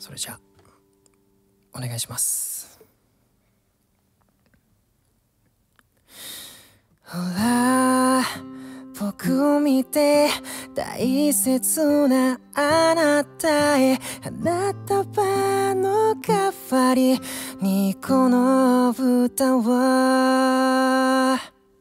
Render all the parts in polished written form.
それじゃあお願いします。ほら僕を見て大切なあなたへ花束の代わりにこの歌を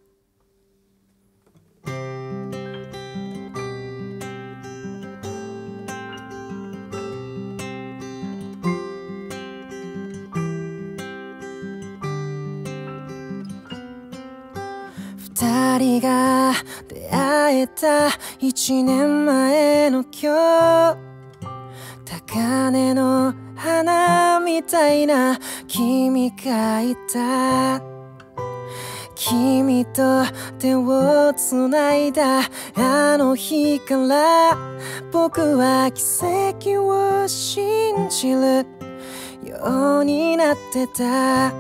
二人が出会えた一年前の今日、高嶺の花みたいな君がいた。君と手をつないだあの日から僕は奇跡を信じるようになってた。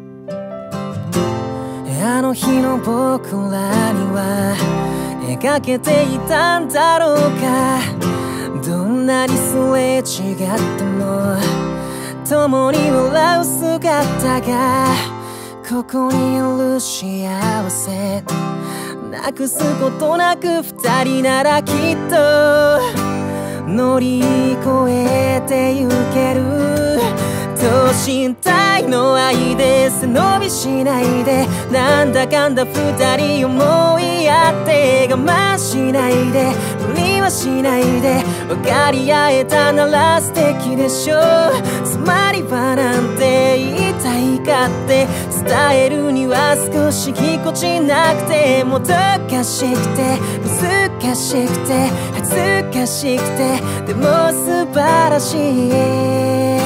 あの日の僕らには描けていたんだろうか。どんなにすれ違っても共に笑う姿がここにいる幸せ、なくすことなく二人ならきっと乗り越えてゆける。等身大の愛で背伸びしないで、なんだかんだ二人思い合って我慢しないで、無理はしないで、分かり合えたなら素敵でしょう。つまりはなんて言いたいかって伝えるには少しぎこちなくて、もどかしくて難しくて恥ずかしくてでも素晴らしい。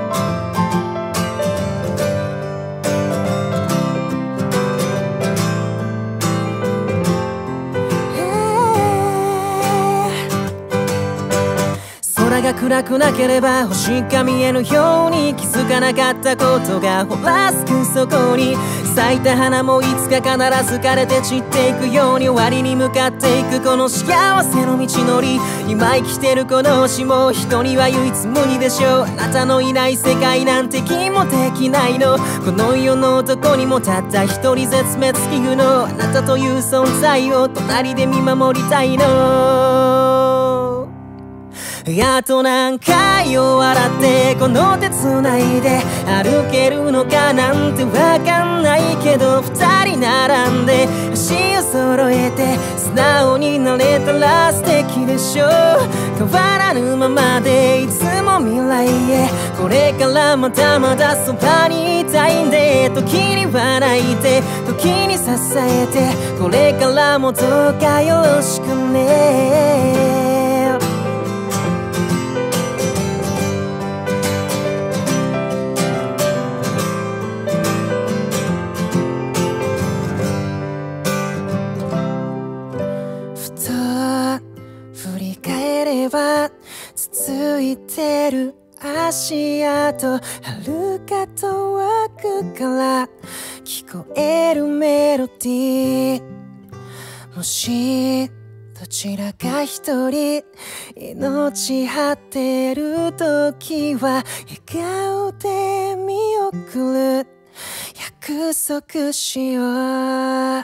空が暗くなければ星が見えぬように、気づかなかったことがほらすくそこに、咲いた花もいつか必ず枯れて散っていくように、終わりに向かっていくこの幸せの道のり、今生きてるこの星も人には唯一無二でしょう。あなたのいない世界なんて気もできないの。この世のどこにもたった一人絶滅危惧のあなたという存在を隣で見守りたいの。あと何回を笑ってこの手繋いで歩けるのかなんてわかんないけど、二人並んで足を揃えて素直になれたら素敵でしょう。変わらぬままでいつも未来へ、これからまだまだそばにいたいんで、時には泣いて時に支えて、これからもどうかよろしくね。続いてる足跡、遥か遠くから聞こえるメロディー。もしどちらか一人命張ってる時は笑顔で見送る約束しよう。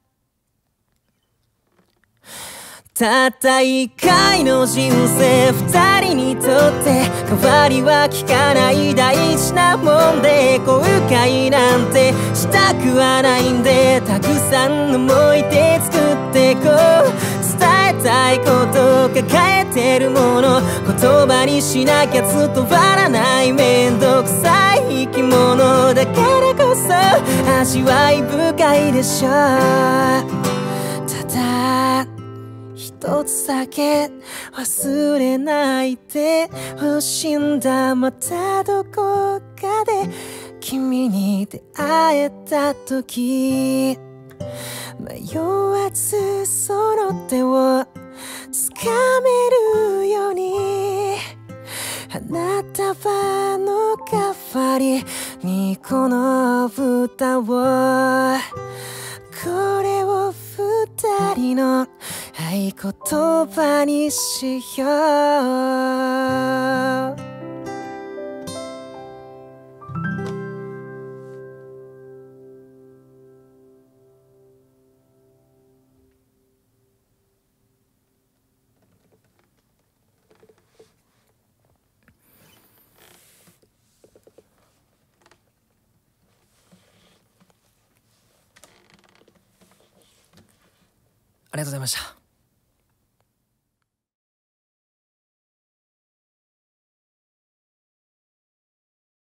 たった一回の人生、二人にとって代わりは聞かない大事なもんで、後悔なんてしたくはないんで、たくさんの思い出作ってこう。伝えたいこと抱えてるもの、言葉にしなきゃ伝わらないめんどくさい生き物だからこそ味わい深いでしょう。ただ一つだけ忘れないでほしいんだ。またどこかで君に出会えた時、迷わずその手をつかめるように、花束の代わりにこの歌を、これを二人の合言葉にしよう。 りがとうございました。